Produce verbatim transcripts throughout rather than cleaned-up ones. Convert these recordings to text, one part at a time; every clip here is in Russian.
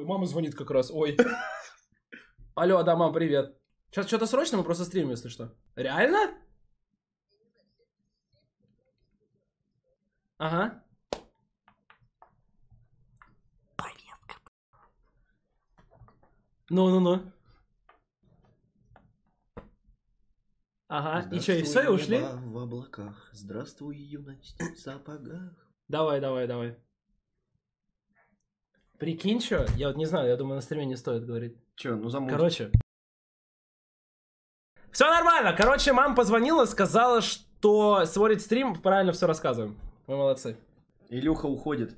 мама звонит как раз, ой. Алло, да, мам, привет. Сейчас что-то срочно, мы просто стримим, если что. Реально? Ага. Ну-ну-ну. Ага, и что, и все, и ушли? В облаках. Здравствуй, юность в сапогах. Давай, давай, давай. Прикинь, что? Я вот не знаю, я думаю, на стриме не стоит говорить. Че, ну замутим. Короче. Все нормально. Короче, мама позвонила, сказала, что смотрит стрим, правильно все рассказываем. Вы молодцы. Илюха уходит.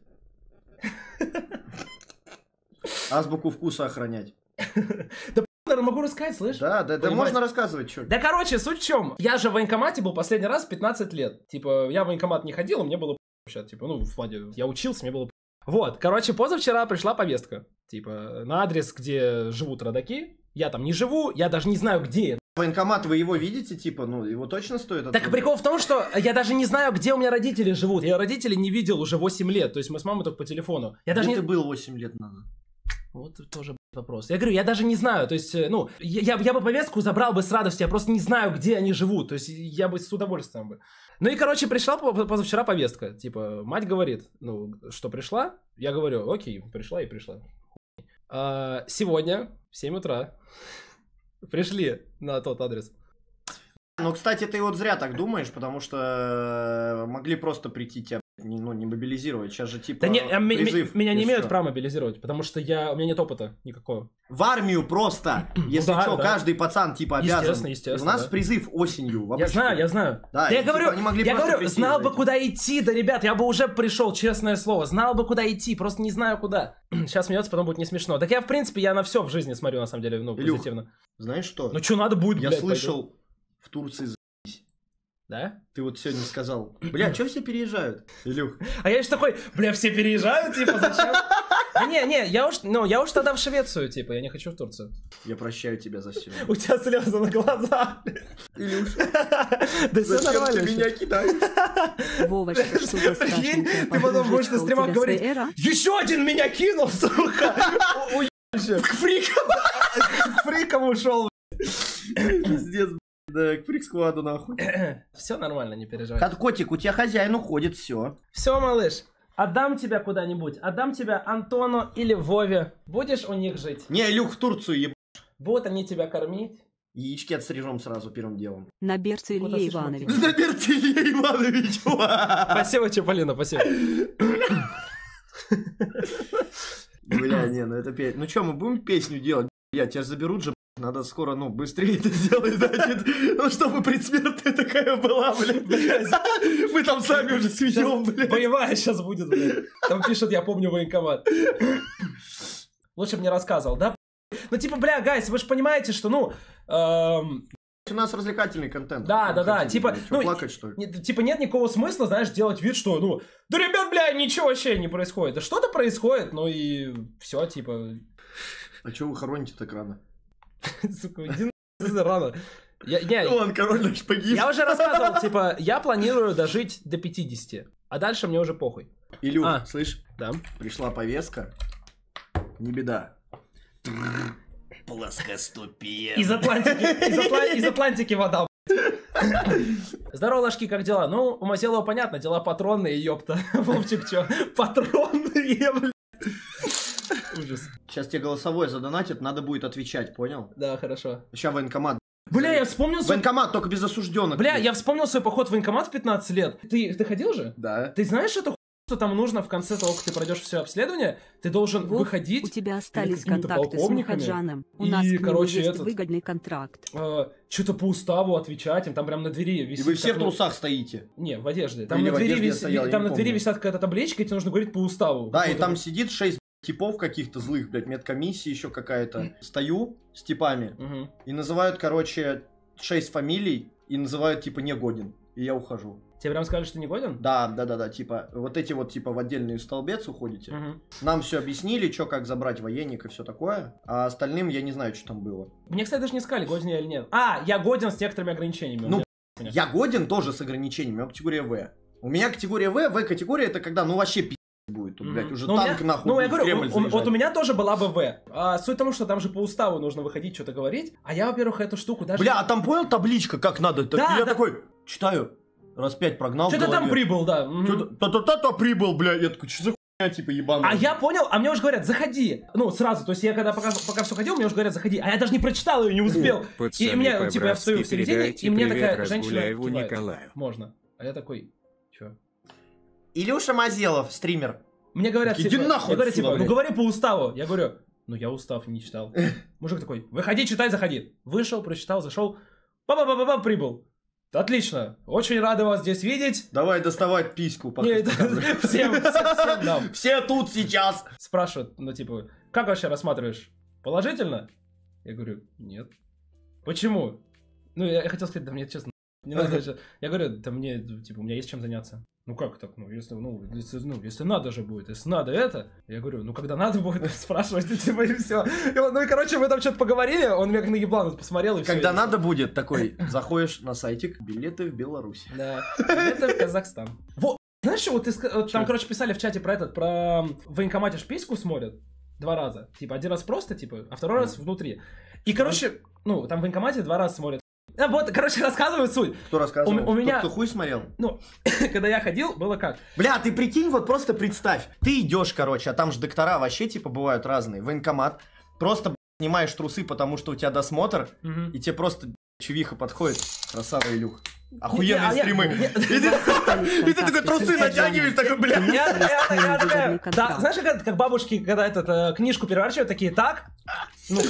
Азбуку вкуса охранять. Да, наверное, могу рассказать, слышишь? Да, да, да, можно рассказывать, что. Да, короче, суть в чем. Я же в военкомате был последний раз в пятнадцать лет. Типа, я в военкомат не ходил, мне было вообще, типа, ну, в плане, я учился, мне было. Вот, короче, позавчера пришла повестка. Типа, на адрес, где живут родаки. Я там не живу, я даже не знаю, где это. Военкомат, вы его видите, типа, ну, его точно стоит отправить? Так прикол в том, что я даже не знаю, где у меня родители живут. Я родителей не видел уже восемь лет. То есть мы с мамой только по телефону. Я даже где не... ты был восемь лет назад? Вот тоже вопрос. Я говорю, я даже не знаю. То есть, ну, я, я бы повестку забрал бы с радостью. Я просто не знаю, где они живут. То есть я бы с удовольствием бы. Ну и, короче, пришла позавчера повестка. Типа, мать говорит, ну, что пришла. Я говорю, окей, пришла и пришла. А, сегодня в семь утра пришли на тот адрес. Ну, кстати, ты вот зря так думаешь, потому что могли просто прийти тебя, не, ну, не мобилизировать. Сейчас же типа да не, призыв. Меня не имеют права мобилизировать, потому что я, у меня нет опыта никакого. В армию просто, если ну, да, что, да. каждый пацан типа обязан. Естественно, естественно. У нас да. призыв осенью. Я знаю, я знаю. Да, да я типа, говорю, они могли я говорю, прийти, знал бы, знаете. куда идти, да, ребят, я бы уже пришел, честное слово. Знал бы, куда идти, просто не знаю, куда. Сейчас смеется, потом будет не смешно. Так я, в принципе, я на все в жизни смотрю, на самом деле, ну, Илюх, позитивно. знаешь что? Ну, что надо будет, Я блядь, слышал, пойду. в Турции. Да? Ты вот сегодня сказал, бля, что все переезжают, Илюх? А я же такой, бля, все переезжают, типа, зачем? Да не, не, я уж, ну, я уж тогда в Швецию, типа, я не хочу в Турцию. Я прощаю тебя за все. У тебя слезы на глазах. Илюша, да все нормально. Ты меня кидаешь? Вовочка, что-то страшненькое. Ты потом будешь на стримах говорить, еще один меня кинул, сука. К фрикам. К фрикам ушел. Пиздец, да, к фрик-складу нахуй. Все нормально, не переживай. Котик, у тебя хозяин уходит, все. Все, малыш, отдам тебя куда-нибудь. Отдам тебя Антону или Вове. Будешь у них жить? Не, Илюх, в Турцию еб... Будут они тебя кормить? Яички отстрижем сразу первым делом. На берце Илья Иванович. На берце Илья Иванович. Спасибо, Чаполина, спасибо. Бля, не, ну это петь. Ну что, мы будем песню делать? Я тебя заберут же. Надо скоро, ну, быстрее это сделать, значит, ну, чтобы предсмертная такая была, блядь. Мы там сами уже сведем, блядь. Боевая сейчас будет, блядь. Там пишут, я помню военкомат. Лучше бы не рассказывал, да? Ну, типа, бля, гайс, вы же понимаете, что, ну... Эм... У нас развлекательный контент. Да, да, да, хотите, типа, блядь, ну, плакать, что ли? Не, типа, нет никакого смысла, знаешь, делать вид, что, ну, да, ребят, бля, ничего вообще не происходит. Да что-то происходит, ну и все, типа... А чего вы хороните так рано? Сука, иди на рано. Я, я, Вон, король наш погиб. Я уже рассказывал, типа, я планирую дожить до пятидесяти, а дальше мне уже похуй. Илюх, а, слышь? Да. Пришла повестка. Не беда. Плоскостопие. Из Атлантики, из, Атла... из Атлантики вода. Здорово, ложки, как дела? Ну, у Мазелова понятно, дела патронные, ёпта. Вовчик, чё? Патронные, блядь. Ужас. Сейчас тебе голосовое задонатят, надо будет отвечать, понял? Да, хорошо. Сейчас военкомат. Бля, я вспомнил... Военкомат, только без осужденных. Бля, я вспомнил свой поход в военкомат в пятнадцать лет. Ты, ты ходил же? Да. Ты знаешь эту хуйню, что там нужно в конце того, как ты пройдешь все обследование? Ты должен Вов, выходить... У тебя остались контакты с Мухаджаном. У и, нас к нему короче, есть этот, выгодный контракт. Э, что-то по уставу отвечать, им там прям на двери висит... И вы все как, в трусах стоите. Не, в одежде. Там Или на двери, одежде вис... стоял, там на двери помню. висят какая-то табличка, и тебе нужно говорить по уставу. Да, и там сидит шесть типов каких-то злых, блядь, медкомиссии еще какая-то. Стою с типами угу. и называют, короче, шесть фамилий и называют, типа, негоден. И я ухожу. Тебе прям сказали, что ты не годен? Да, да, да, да, типа, вот эти вот, типа, в отдельный столбец уходите. Угу. Нам все объяснили, что, как забрать военник и все такое. А остальным я не знаю, что там было. Мне, кстати, даже не сказали, годен я или нет. А, я годен с некоторыми ограничениями. Ну, я годен тоже с ограничениями, у меня категория В. У меня категория В, В-категория это когда, ну, вообще пи***, будет. Тут, Мгм. блядь, уже Ну, у танк меня- нахуй Ну, я будет в говорю, Кремль у- у- вот заезжать. у меня тоже была БВ. А, суть в том, что там же по уставу нужно выходить, что-то говорить. А я, во-первых, эту штуку даже... Бля, а там понял табличка, как надо? Так Да, я да. такой, читаю, раз пять прогнал в Что-то там голове. прибыл, да. Мгм. Что-то- Та-та-та-та прибыл, бля. Я такой, что за хуйня, типа, ебаная. А я понял, а мне уже говорят, заходи. Ну, сразу, то есть я когда пока, пока все ходил, мне уже говорят, заходи. А я даже не прочитал ее, не успел. Пацаны, И мне, типа, я встаю в по-братски середине, передайте и мне привет такая женщина Разгуляеву кивает. Николаю. Можно. А я такой, чё? Илюша Мазелов, стример. Мне говорят, Иди типа, нахуй мне говорят, отсюда, типа, ну блядь. говори по уставу. Я говорю, ну я устав не читал. Мужик такой, выходи, читай, заходи. Вышел, прочитал, зашел. Па-па-па-па, прибыл. Отлично. Очень рады вас здесь видеть. Давай доставать письку. пока Не, это- показывай. всем, всем, всем дам. Все тут сейчас. Спрашивают, ну типа, как вообще рассматриваешь? Положительно? Я говорю, нет. Почему? Ну, я, я хотел сказать, да мне честно, не надо сейчас. Я говорю, да мне, типа, у меня есть чем заняться. Ну как так? Ну, если, ну, если, ну, если надо же будет, если надо это. Я говорю, ну когда надо будет спрашивать, и, типа, и все. И он, ну и короче, мы там что-то поговорили, он меня как на еблан посмотрел и все. Когда надо будет, такой, заходишь на сайтик, билеты в Беларусь. Да, это в Казахстан. Вот, знаешь, что, вот ты, ска- вот там, короче, писали в чате про этот, про в военкомате ж письку смотрят два раза. Типа, один раз просто, типа, а второй раз внутри. И, короче, ну, там в военкомате два раза смотрят. А вот, короче, рассказываю суть. Кто рассказывал? У- у меня- Тот, кто хуй смотрел? Ну, когда я ходил, было как? Бля, ты прикинь, вот просто представь. Ты идешь, короче, а там же доктора вообще, типа, бывают разные. Военкомат. Просто, б***ь, снимаешь трусы, потому что у тебя досмотр, Мгм. и тебе просто, б***ь, чувиха подходит. Красава, Илюх. Не, Охуенные а я- стримы. не- И ты- и ты такой трусы натягиваешь, такой, бля. Я, я, я такая, да, знаешь, как, как бабушки, когда этот, э, книжку переворачивают, такие, так, ну-ка.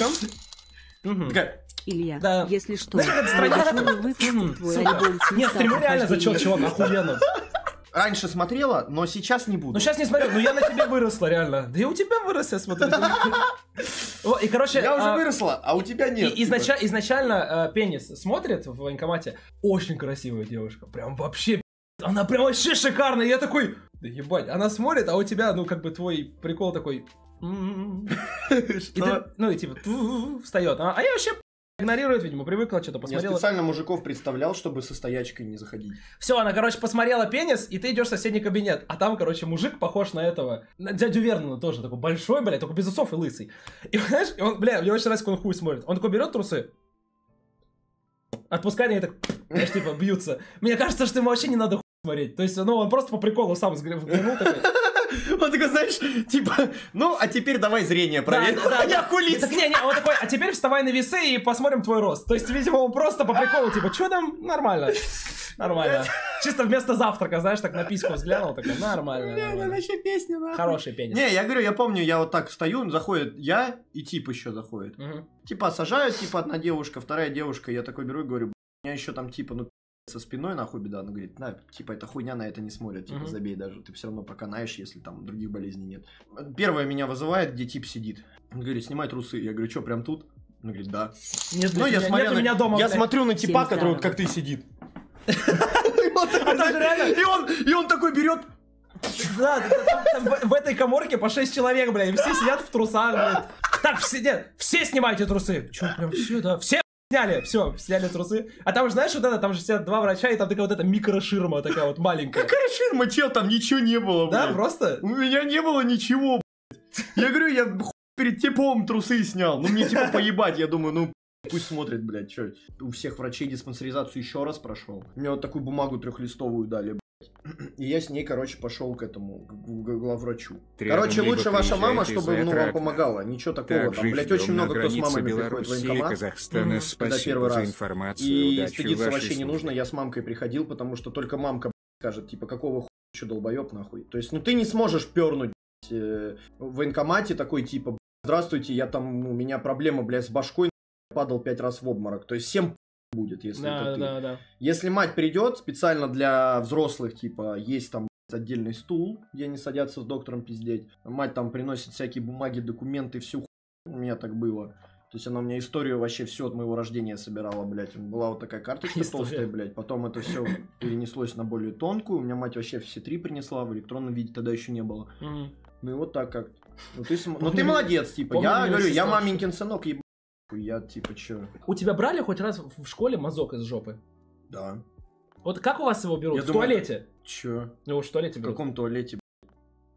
Мгм. Такая, Илья, Да. если что, Знаешь, как это страничка? можешь выпустить твой Сука. альбом с Нет, места стримы реально зачет, похождения. чувак, охуенно. Раньше смотрела, но сейчас не буду. Ну сейчас не смотрю, но я на тебе выросла, реально. Да и у тебя вырос, я смотрю. Вот, и, короче... Я уже а, выросла, а у тебя нет. и изнача- изначально э, пенис смотрит в военкомате. Очень красивая девушка. Прям вообще... Она прям вообще шикарная. Я такой... Да ебать, она смотрит, а у тебя, ну, как бы твой прикол такой... м-м-м. И Что? ты, ну, и типа, ту- встает. А а я вообще игнорирует, видимо, привыкла, что-то Я посмотрела. специально мужиков представлял, чтобы со стоячкой не заходить. Все, она, короче, посмотрела пенис, и ты идешь в соседний кабинет. А там, короче, мужик похож на этого, на дядю Вернона тоже, такой большой, блядь, только без усов и лысый. И, знаешь, и он, бля, мне очень нравится, как он хуй смотрит. Он такой берет трусы, отпускает, и так, знаешь, типа, бьются. Мне кажется, что ему вообще не надо хуй смотреть. То есть, ну, он просто по приколу сам взглянул такой. Он такой, знаешь, типа, ну, а теперь давай зрение проверим. Да, да, Я да. кулист. Так, не, не, он такой, а теперь вставай на весы и посмотрим твой рост. То есть, видимо, он просто по приколу, типа, что там? Нормально. Нормально. Чисто вместо завтрака, знаешь, так на письку взглянул, такой, нормально. Бля, нормально. вообще песня, нахуй. Хороший пенис. Не, я говорю, я помню, я вот так стою, заходит я, и тип еще заходит. Мгм. Типа сажают, типа одна девушка, вторая девушка, я такой беру и говорю, у меня еще там типа, ну, со спиной нахуй беда. Она говорит, на, типа, эта хуйня на это не смотрит, типа, Мгм. забей даже, ты все равно проканаешь, если там других болезней нет. Первая меня вызывает, где тип сидит. Он говорит, снимай трусы. Я говорю, что, прям тут? Он говорит, да. Нет, Ну, я нет, смотрю нет у на, меня дома, я блядь. смотрю на типа, Всем который вот здорово. как ты сидит. И он такой, там же реально- и он, и он такой берет. Да, да, там- там в- в этой коморке по шесть человек, блядь, и все сидят в трусах, блядь. Так, все, нет, все снимайте трусы. Че, прям все, да, все сняли, все, сняли трусы. А там же, знаешь, вот это, там же сидят два врача, и там такая вот эта микроширма такая вот маленькая. Какая ширма, чел, там ничего не было, Да, блядь. просто? У меня не было ничего, блядь. Я говорю, я хуй перед типом трусы снял. Ну, мне типа поебать, я думаю, ну, пусть смотрит, блядь, что. У всех врачей диспансеризацию еще раз прошел. Мне вот такую бумагу трехлистовую дали, блядь. И я с ней, короче, пошел к этому, к г- главврачу. Рядом Короче, либо лучше ваша мама, приезжайте чтобы, за ну, вам трактор. помогала. Ничего такого. Там, Также блядь, очень ждем на много кто с границе мамами приходит в Белоруссии и военкомат. Казахстана. Мгм. Когда Спасибо первый за раз. информацию. И Удачи в стыдиться вашей вообще не службе. нужно. Я с мамкой приходил, потому что только мамка, блядь, скажет, типа, какого хуя еще долбоеб, нахуй. То есть, ну, ты не сможешь пернуть блядь, э, в военкомате такой, типа, блядь, здравствуйте, я там, у меня проблема, блядь, с башкой, падал пять раз в обморок. То есть, всем будет, если это Да, ты. да, да. Если мать придет, специально для взрослых, типа, есть там блядь, отдельный стул, где они садятся с доктором пиздеть. Мать там приносит всякие бумаги, документы, всю хуйню. У меня так было. То есть она у меня историю вообще все от моего рождения собирала, блядь. Была вот такая карточка История. толстая, блядь. Потом это все перенеслось на более тонкую. У меня мать вообще все три принесла, в электронном виде тогда еще не было. Мгм. Ну и вот так как. Ну ты, см- ну, Помню, ты молодец, типа. помню, Я меня говорю, я сестра- маменькин сынок, еб... Я типа чё? У тебя брали хоть раз в школе мазок из жопы? Да. Вот как у вас его берут? Я в думаю, туалете? Чё? Его в туалете В берут. каком туалете?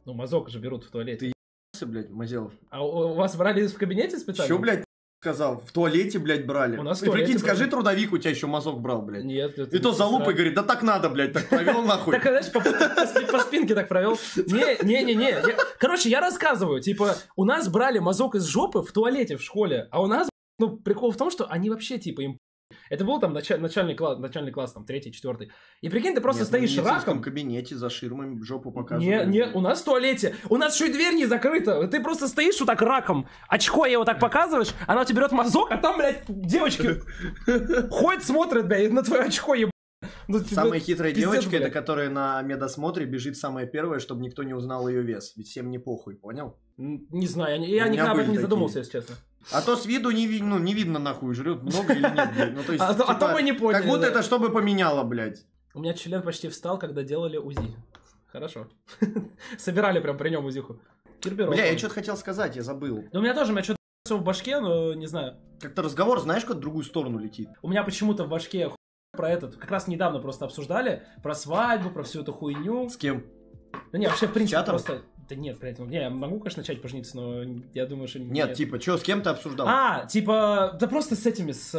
Ну, мазок же берут в туалете. Ты ебался, блядь, Мазелов? А у, у вас брали в кабинете специально? Чё, блядь, сказал? В туалете, блядь, брали. У нас в И туалете прикинь, брали. скажи, трудовик у тебя еще мазок брал, блядь. Нет. И то за лупой говорит, да так надо, блядь, так провел нахуй. Так, знаешь, по, по, по спинке так провел. Не-не-не-не. Короче, я рассказываю. Типа, у нас брали мазок из жопы в туалете в школе, а у нас, ну, прикол в том, что они вообще, типа, им... Это был там началь, начальный, класс, начальный класс, там, третий, четвертый. И прикинь, ты просто Нет, стоишь в медицинском раком. кабинете за ширмой жопу Не, показывают. не, у нас в туалете. У нас еще и дверь не закрыта. Ты просто стоишь вот так раком. Очко его так показываешь, она у тебя берет мазок, а там, блядь, девочки ходят, смотрят, блядь, на твое очко, ебать. Ну, Самая хитрая пиздец, девочка, блядь. это которая на медосмотре бежит самая первая, чтобы никто не узнал ее вес. Ведь всем не похуй, понял? Н- Не знаю, я, не- я У меня никогда об этом были не такие. задумался, если честно. А то с виду не, ви- ну, не видно, нахуй, жрет много или нет, блядь. Ну, то есть, А то- а то мы не поняли, Как будто да. это чтобы поменяло, блядь. У меня член почти встал, когда делали УЗИ. Хорошо. Собирали прям при нем УЗИху. Кирпировку. Бля, я что-то хотел сказать, я забыл. Ну, у меня тоже, у меня что-то все в башке, но не знаю. Как-то разговор, знаешь, как в другую сторону летит. У меня почему-то в башке ху- про этот, как раз недавно просто обсуждали, про свадьбу, про всю эту хуйню. С кем? Да не, вообще, в принципе, чатом? просто... Да нет, блядь, ну, не, я могу, конечно, начать пожениться, но я думаю, что... Нет, типа, что, с кем ты обсуждал? А, типа, да просто с этими, с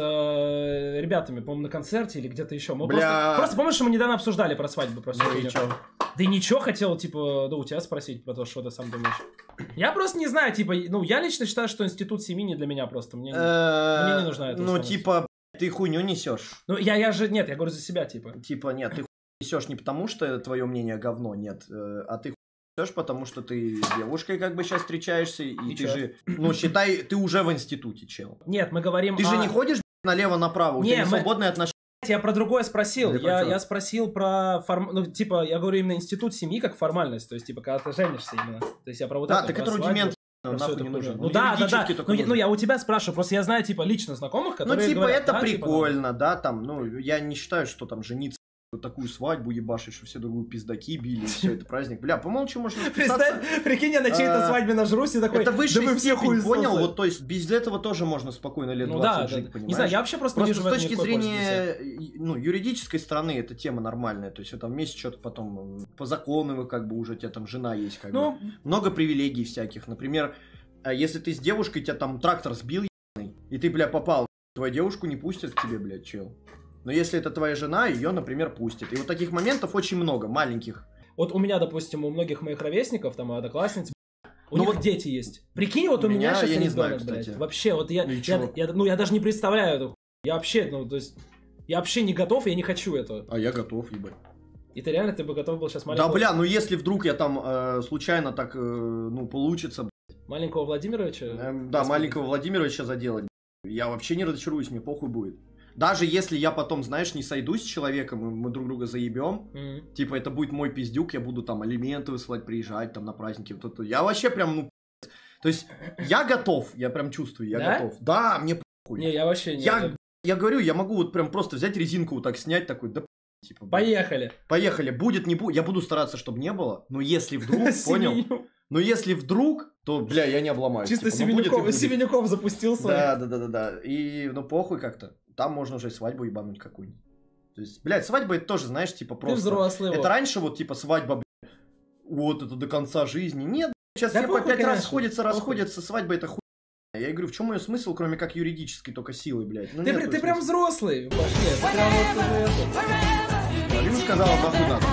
э, ребятами, по-моему, на концерте или где-то еще. Мы Бля. просто, просто помнишь, что мы недавно обсуждали про свадьбу, про всю Ну и хуйню? чё? Да и ничего, хотел, типа, да у тебя спросить про то, что ты сам думаешь. Я просто не знаю, типа, ну, я лично считаю, что институт семьи не для меня просто. Мне, не- мне не нужна эта Ну, установка. типа, ты хуйню несешь. Ну, я, я же, нет, я говорю за себя, типа. Типа, нет, ты хуйню несешь не потому, что твое мнение говно, нет, э, а ты хуйню несешь, потому что ты с девушкой как бы сейчас встречаешься, и, И ты чё? же, ну, считай, ты уже в институте, чел. Нет, мы говорим Ты о... же не ходишь налево-направо, у Не, тебя не мы- свободные отношения. Я про другое спросил. Или про Я, чё? я спросил про форм... ну, типа, я говорю именно институт семьи как формальность. То есть, типа, когда ты женишься именно. То есть, я про вот Да, это. так про это свадьбу, рудимент, про всю нахуй эту не хуйню. нужен. Ну да, да, да. юридически только Ну, я- ну, нужен. я у тебя спрашиваю. Просто я знаю, типа, лично знакомых, Ну, которые типа, говорят, это да, типа, прикольно, да, там, ну, я не считаю, что там жениться, вот такую свадьбу ебашить, что все другую пиздаки били, и все это праздник. Бля, помолчи, можно списаться. Представь, прикинь, я на чьей-то А, свадьбе нажрусь и такой... Это высшая да вы все степень, хуесосы. понял? Вот, то есть, без этого тоже можно спокойно лет Ну да, двадцать да, жить, да. понимаешь? Не знаю, я вообще просто, Просто не с вижу в этом точки никакой пользы для себя. зрения, ну, юридической стороны эта тема нормальная. То есть, вы там вместе что-то потом, э, по закону вы как бы уже, у тебя там жена есть, как Ну, бы. Много привилегий всяких. Например, а если ты с девушкой, тебя там трактор сбил, ебаный, и ты, бля, попал, твою девушку не пустят к тебе, блядь, чел. Но если это твоя жена, ее, например, пустят. И вот таких моментов очень много, маленьких. вот у меня, допустим, у многих моих ровесников, там, одноклассниц, у Ну них вот дети есть. Прикинь, вот у у меня, меня, сейчас я не ребенок, знаю, блядь. кстати. Вообще, вот я, Ну и я, чего? я- ну, я даже не представляю эту ху- Я вообще, ну, то есть, я вообще не готов, я не хочу этого. А я готов, ебать. И ты реально, ты бы готов был сейчас Да, маленького, бля, ну если вдруг я там э, случайно так, э, ну, получится, маленького Владимировича? Эм, да, Господи. маленького Владимировича заделать. Я вообще не разочаруюсь, мне похуй будет. Даже если я потом, знаешь, не сойдусь с человеком, и мы друг друга заебем, Мгм. типа, это будет мой пиздюк, я буду там алименты высылать, приезжать там на праздники, вот это. Я вообще прям, ну, то есть, я готов, я прям чувствую, я Да? готов. Да, мне похуй. Не, я вообще не... Я, я говорю, я могу вот прям просто взять резинку вот так снять, такой, да, типа, блин. Поехали. Поехали, будет, не будет, я буду стараться, чтобы не было, но если вдруг, понял, Семеню. но если вдруг, то, бля, я не обломаюсь. Чисто Типа, ну, будет и Семенюков, будет. Семенюков запустил свой. Да, да, да, да, да. И, ну, похуй как-то. Там можно уже свадьбу ебануть какую-нибудь. То есть, блядь, свадьба это тоже, знаешь, типа Ты просто... взрослый. Это вот. раньше вот, типа, свадьба, блядь, вот это до конца жизни. Нет, сейчас Да все по похуй, пять раз конечно, расходятся, похуй. расходятся, свадьба это хуй. Я и говорю, в чем ее смысл, кроме как юридической только силы, блядь? Ну, Ты, нет при- той ты прям смысла. взрослый. Пошли. Ты прям вот уже это. Алина сказала, нахуй надо.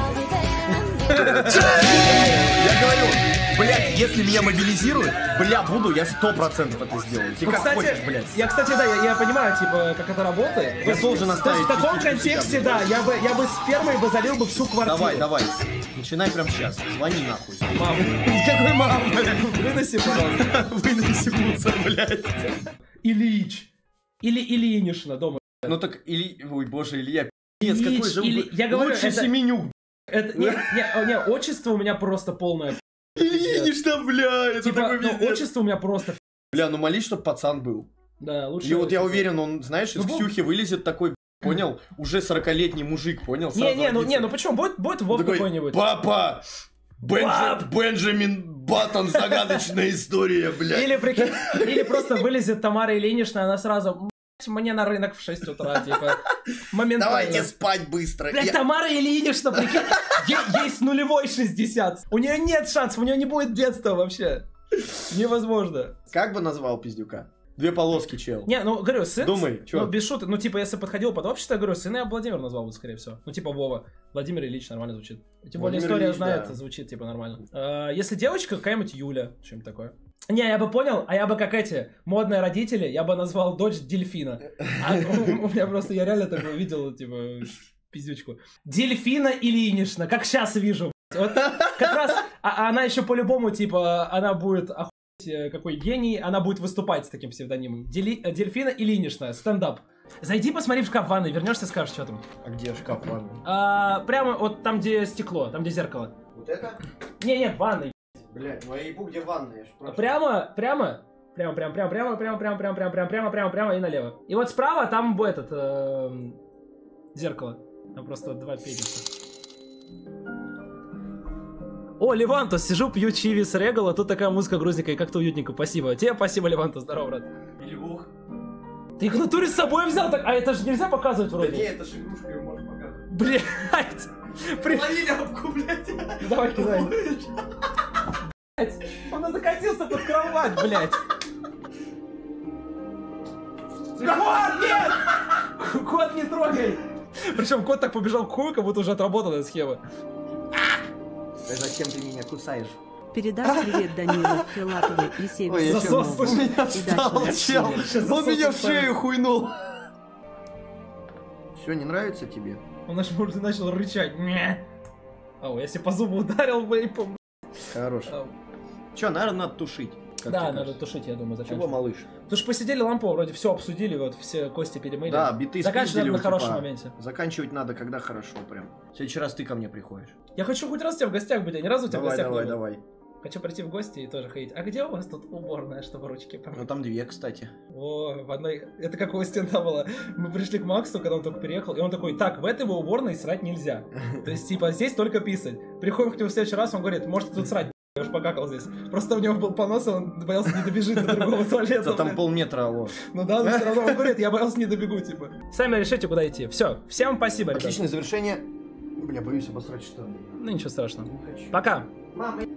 Я говорю, блядь, если меня мобилизируют, бля, буду, я сто процентов это сделаю. Ты Ну, как кстати, хочешь, блядь. Я, кстати, да, я, я понимаю, типа, как это работает. Я должен То есть оставить в таком частичку контексте, себя, да, я бы, я бы спермой бы залил бы всю квартиру. Давай, давай. Начинай прям сейчас. Звони нахуй. Мам, Какой мам, выноси, пожалуйста. Выноси мусор, блядь. Ильич. Или Ильинишна дома. Ну так, Или... Ой, боже, Илья, пи***ц, какой Ильич, же... Или- я говорю, Лучше это- Семенюк. Это, не, не, не, отчество у меня просто полное. Ильинична, бля, это Типа, такой ну, пиздец. отчество у меня просто... Бля, ну молись, чтоб пацан был. Да, лучше... И вот я уверен, он, знаешь, из Ну, бу- Ксюхи вылезет такой, понял, уже сорокалетний мужик, понял? Не, сразу не, ну, родится. не, ну почему? Будет, будет Вов Такой, какой-нибудь. Папа! Бенджи- Пап! Бенджамин Баттон, загадочная история, блядь. Или, прикинь, или просто вылезет Тамара Ильинична, она сразу... мне на рынок в шесть утра, типа, моментально. Давайте спать быстро. Блядь, Я- Тамара Ильинична, прикинь, ей, ей с нулевой шестьдесят. У нее нет шансов, у нее не будет детства вообще. Невозможно. Как бы назвал пиздюка? Две полоски, чел. Не, ну, говорю, сын... Думай, чё? Ну, без шуток, ну, типа, если подходил под общество, я говорю, сына я Владимир назвал бы, скорее всего. Ну, типа, Вова. Владимир Ильич нормально звучит. Тем более, Владимир история Ильич, знает, да. звучит, типа, нормально. А, если девочка, какая-нибудь Юля, что-нибудь такое. Не, я бы понял, а я бы, как эти, модные родители, я бы назвал дочь Дельфина. А у, у меня просто, я реально такое видел, типа, пиздючку. Дельфина Ильинична, как сейчас вижу. Вот как раз, а, а она еще по-любому, типа, она будет охуеть, какой гений, она будет выступать с таким псевдонимом. Дели, Дельфина Ильинична, стендап. Зайди, посмотри в шкаф ванной, вернешься, скажешь, что там. А где шкаф ванны? А, прямо вот там, где стекло, там, где зеркало. Вот это? Не-не, в ванной. Блять, ну я ебу, где ванна, я ж спрашиваю. Прямо, прямо, прямо, прямо, прямо, прямо, прямо, прямо, прямо, прямо, прямо, прямо, прямо, прямо и налево. И вот справа там будет этот эм, зеркало. Там просто два пенisa. О, Левантус, сижу, пью чиви с Регала, тут такая музыка грузненькая, как-то уютненько, спасибо. Тебе спасибо, Левантус, здорово, брат. Львух. Ты их в натуре с собой взял, так... а это же нельзя показывать Да вроде. не, это ж игрушка, ее можно показывать. Блять! При... Лови ляпку, блядь. Давай, кидай. Блять, он закатился под кровать, блять. Кот, нет! Кот, не трогай! Причем кот так побежал к хую, как будто уже отработанная схема. Зачем ты меня кусаешь? Передав привет Данилу Филатову и Ой, Северу я Засос, У Смолову. меня встал, Удачного чел. общения. Сейчас Он меня в засос шею хуйнул. Все, не нравится тебе? Он аж может начал рычать. Мя. Ау, я себе по зубу ударил вейпом. Хорош. Ау. Че, наверное, надо тушить. Как Да, тебе надо кажется? тушить, я думаю, Чего, заканчивать. малыш? Потому что посидели лампу, вроде все обсудили, вот все кости перемыли. Да, биты Заканчивать спиздили, надо на хорошем типа, моменте. Заканчивать надо, когда хорошо прям. В следующий раз ты ко мне приходишь. Я хочу хоть раз у тебя в гостях быть, я ни разу у тебя в Давай, гостях давай, не был. давай. Хочу прийти в гости и тоже ходить. А где у вас тут уборная, чтобы ручки помыть? Ну там две, кстати. О, в одной... Это как у стена было. Мы пришли к Максу, когда он только переехал, и он такой, так, в этой уборной срать нельзя. То есть, типа, здесь только писать. Приходим к нему в следующий раз, он говорит, можете тут срать, я уж покакал здесь. Просто у него был понос, и он боялся не добежит до другого туалета. Да там блядь. полметра, алло. Ну да, но все равно он говорит, я боялся не добегу, типа. Сами решите, куда идти. Все, всем спасибо, ребят. Отличное завершение. Бля, боюсь обосрать штаны. Ну ничего страшного. Не хочу. Пока. Мама,